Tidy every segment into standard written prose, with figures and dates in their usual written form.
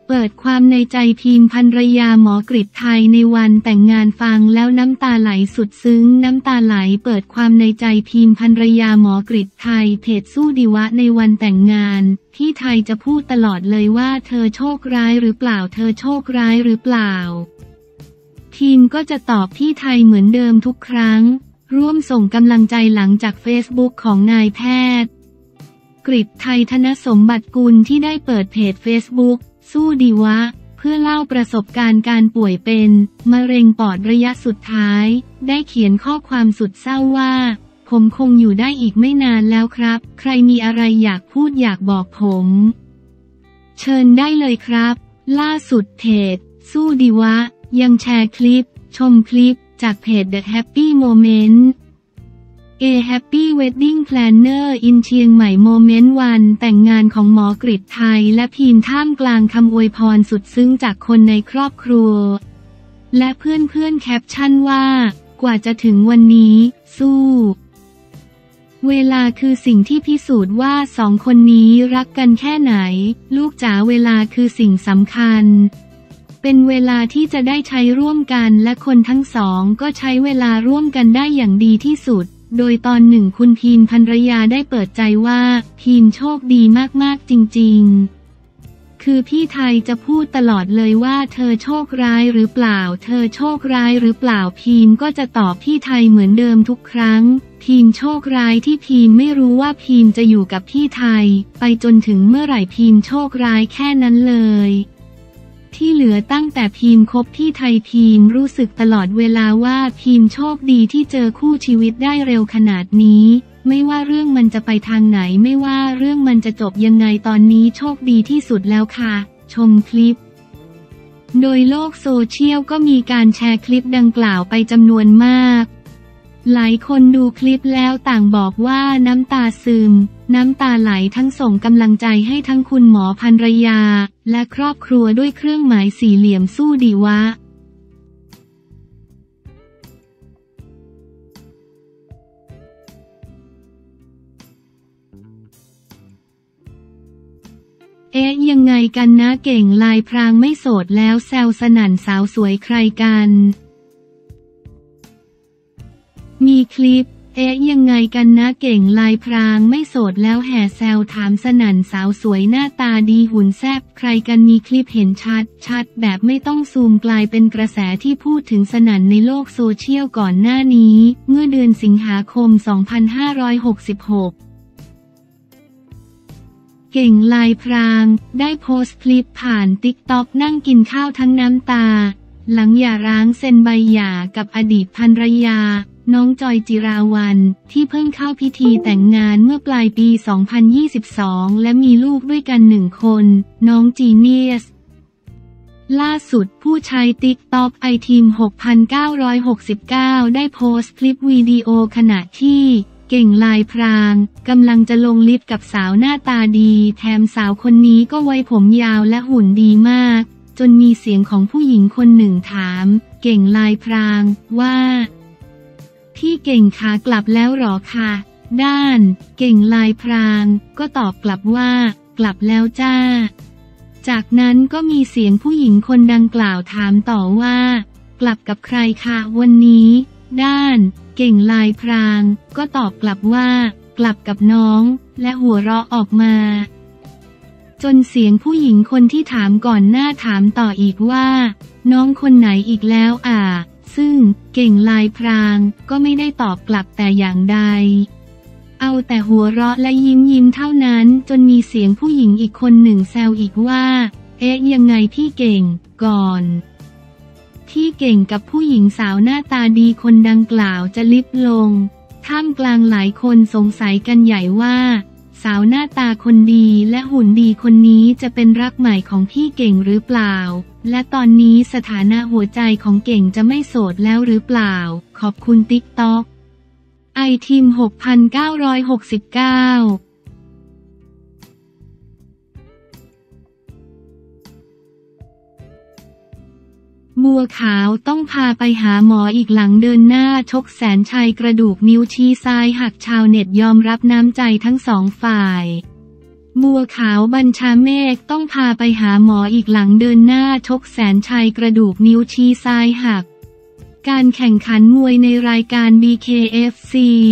เปิดความในใจพิมพ์ภรรยาหมอกฤษไทยในวันแต่งงานฟังแล้วน้ำตาไหลสุดซึ้งน้ำตาไหลเปิดความในใจพิมพ์ภรรยาหมอกฤษไทยเพจสู้ดีวะในวันแต่งงานพี่ไทยจะพูดตลอดเลยว่าเธอโชคร้ายหรือเปล่าเธอโชคร้ายหรือเปล่าพิมพ์ก็จะตอบพี่ไทยเหมือนเดิมทุกครั้งร่วมส่งกำลังใจหลังจากเฟซบุ๊กของนายแพทย์กฤษไทยธนสมบัติกุลที่ได้เปิดเพจเฟซบุ๊กสู้ดีวะเพื่อเล่าประสบการณ์การป่วยเป็นมะเร็งปอดระยะสุดท้ายได้เขียนข้อความสุดเศร้าว่าผมคงอยู่ได้อีกไม่นานแล้วครับใครมีอะไรอยากพูดอยากบอกผมเชิญได้เลยครับล่าสุดเพจสู้ดีวะยังแชร์คลิปชมคลิปจากเพจ The Happy Moment A Happy Wedding Planner in เชียงใหม่โมเมนต์วันแต่งงานของหมอกฤษไทยและพิมพ์ท่ามกลางคำอวยพรสุดซึ้งจากคนในครอบครัวและเพื่อนแคปชั่นว่ากว่าจะถึงวันนี้สู้เวลาคือสิ่งที่พิสูจน์ว่าสองคนนี้รักกันแค่ไหนลูกจ๋าเวลาคือสิ่งสำคัญเป็นเวลาที่จะได้ใช้ร่วมกันและคนทั้งสองก็ใช้เวลาร่วมกันได้อย่างดีที่สุดโดยตอนหนึ่งคุณพิมพ์ภรรยาได้เปิดใจว่าพิมพ์โชคดีมากๆจริงๆคือพี่ไทยจะพูดตลอดเลยว่าเธอโชคร้ายหรือเปล่าเธอโชคร้ายหรือเปล่าพิมพ์ก็จะตอบพี่ไทยเหมือนเดิมทุกครั้งพิมพ์โชคร้ายที่พิมพ์ไม่รู้ว่าพิมพ์จะอยู่กับพี่ไทยไปจนถึงเมื่อไหร่พิมพ์โชคร้ายแค่นั้นเลยที่เหลือตั้งแต่พิมพ์คบพี่ไทยพิมพ์รู้สึกตลอดเวลาว่าพิมพ์โชคดีที่เจอคู่ชีวิตได้เร็วขนาดนี้ไม่ว่าเรื่องมันจะไปทางไหนไม่ว่าเรื่องมันจะจบยังไงตอนนี้โชคดีที่สุดแล้วค่ะชมคลิปโดยโลกโซเชียลก็มีการแชร์คลิปดังกล่าวไปจำนวนมากหลายคนดูคลิปแล้วต่างบอกว่าน้ำตาซึมน้ำตาไหลทั้งส่งกำลังใจให้ทั้งคุณหมอภรรยาและครอบครัวด้วยเครื่องหมายสี่เหลี่ยมสู้ดีวะยังไงกันนะเก่งลายพรางไม่โสดแล้วแซวสนั่นสาวสวยใครกันมีคลิปยังไงกันนะเก่งลายพรางไม่โสดแล้วแห่แซวถามสนั่นสาวสวยหน้าตาดีหุ่นแซ่บใครกันมีคลิปเห็นชัดแบบไม่ต้องซูมกลายเป็นกระแสที่พูดถึงสนั่นในโลกโซเชียลก่อนหน้านี้เมื่อเดือนสิงหาคม 2566เก่งลายพรางได้โพสต์คลิปผ่าน TikTok นั่งกินข้าวทั้งน้ำตาหลังหย่าร้างเซ็นใบหย่ากับอดีตภรรยาน้องจอยจิราวัลย์ที่เพิ่งเข้าพิธีแต่งงานเมื่อปลายปี 2022 และมีลูกด้วยกัน1 คนน้องจีเนียสล่าสุดผู้ใช้ TikTok iTeam 6969 ได้โพสต์คลิปวิดีโอขณะที่เก่งลายพรางกำลังจะลงลิฟต์กับสาวหน้าตาดีแถมสาวคนนี้ก็ไว้ผมยาวและหุ่นดีมากจนมีเสียงของผู้หญิงคนหนึ่งถามเก่งลายพรางว่าพี่เก่งขากลับแล้วหรอคะด้านเก่งลายพรางก็ตอบกลับว่ากลับแล้วจ้าจากนั้นก็มีเสียงผู้หญิงคนดังกล่าวถามต่อว่ากลับกับใครคะวันนี้ด้านเก่งลายพรางก็ตอบกลับว่ากลับกับน้องและหัวเราะออกมาจนเสียงผู้หญิงคนที่ถามก่อนหน้าถามต่ออีกว่าน้องคนไหนอีกแล้วซึ่งเก่งลายพรางก็ไม่ได้ตอบกลับแต่อย่างใดเอาแต่หัวเราะและยิ้มเท่านั้นจนมีเสียงผู้หญิงอีกคนหนึ่งแซวอีกว่ายังไงพี่เก่งก่อนพี่เก่งกับผู้หญิงสาวหน้าตาดีคนดังกล่าวจะลิฟต์ลงท่ามกลางหลายคนสงสัยกันใหญ่ว่าสาวหน้าตาคนดีและหุ่นดีคนนี้จะเป็นรักใหม่ของพี่เก่งหรือเปล่าและตอนนี้สถานะหัวใจของเก่งจะไม่โสดแล้วหรือเปล่าขอบคุณ TikTok iTeam 6969บัวขาวต้องพาไปหาหมออีกหลังเดินหน้าชกแสนชัยกระดูกนิ้วชี้ซ้ายหักชาวเน็ตยอมรับน้ำใจทั้งสองฝ่ายบัวขาวบัญชาเมฆต้องพาไปหาหมออีกหลังเดินหน้าชกแสนชัยกระดูกนิ้วชี้ซ้ายหักการแข่งขันมวยในรายการ BKFC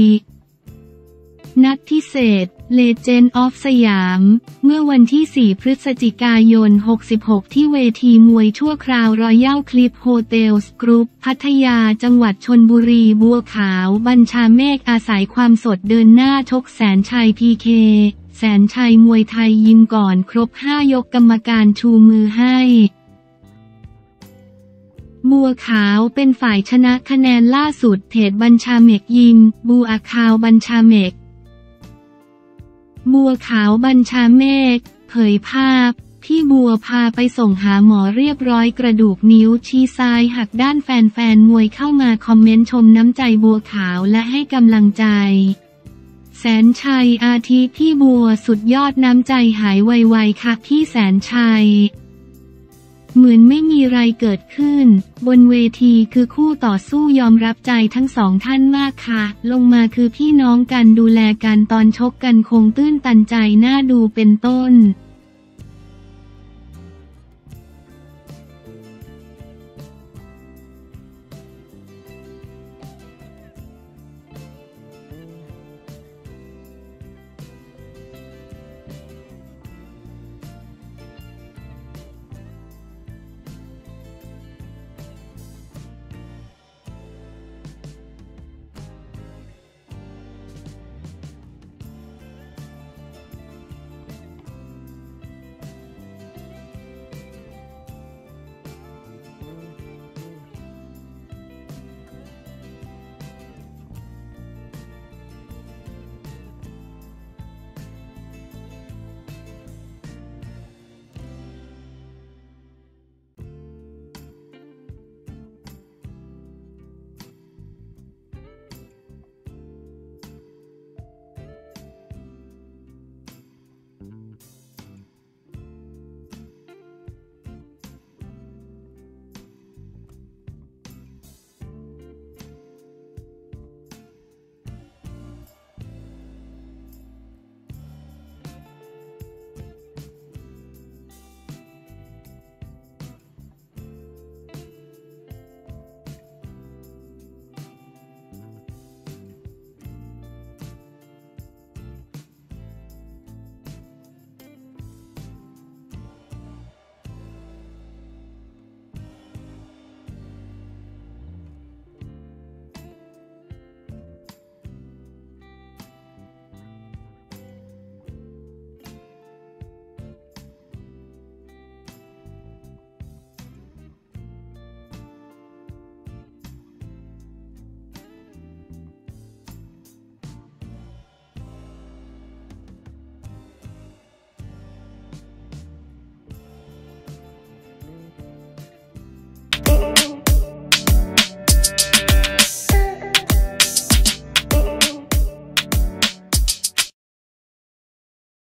นัดพิเศษ Legend of สยาม เมื่อวันที่ 4 พฤศจิกายน 66 ที่เวทีมวยชั่วคราวรอยัลคลิปโฮเทลส์กรุ๊ปพัทยาจังหวัดชลบุรีบัวขาวบัญชาเมฆอาศัยความสดเดินหน้าชกแสนชัย PK แสนชัยมวยไทยยิมก่อนครบ 5 ยกกรรมการชูมือให้บัวขาวเป็นฝ่ายชนะคะแนนล่าสุดเพจบัญชาเมฆยิมบัวขาวบัญชาเมฆบัวขาวบัญชาเมฆเผยภาพที่บัวพาไปส่งหาหมอเรียบร้อยกระดูกนิ้วชี้ซ้ายหักด้านแฟนๆมวยเข้ามาคอมเมนต์ชมน้ำใจบัวขาวและให้กำลังใจแสนชัยอาทิพี่บัวสุดยอดน้ำใจหายไวๆค่ะพี่แสนชัยเหมือนไม่มีไรเกิดขึ้นบนเวทีคือคู่ต่อสู้ยอมรับใจทั้งสองท่านมากค่ะลงมาคือพี่น้องกันดูแลกันตอนชกกันคงตื้นตันใจน่าดูเป็นต้น